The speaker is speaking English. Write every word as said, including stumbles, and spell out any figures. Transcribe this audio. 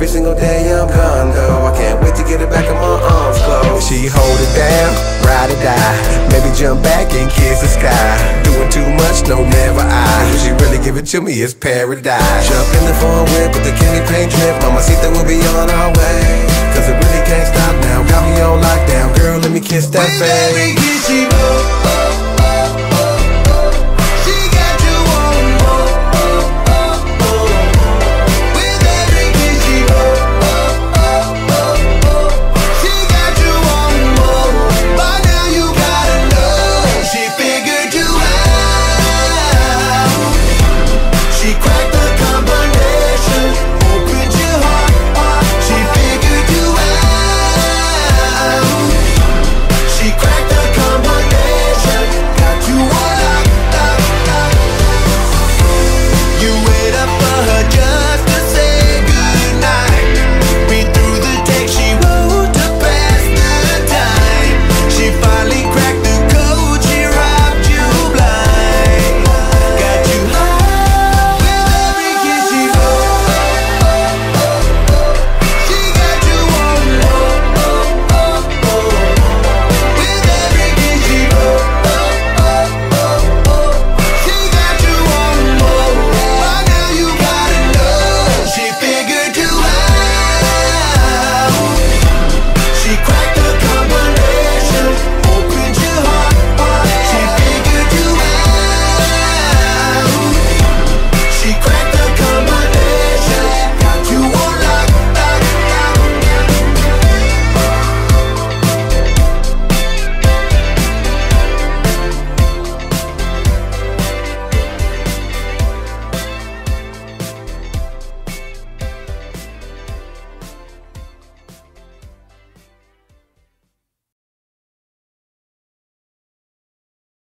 Every single day I'm gone though. I can't wait to get it back in my arms close. She hold it down, ride or die. Maybe jump back and kiss the sky. Doing too much, no never I. When she really give it to me, it's paradise. Jump in the foreign whip with the candy paint drip. Mamacita will be on our way, cause it really can't stop now. Got me on lockdown, girl, let me kiss that face.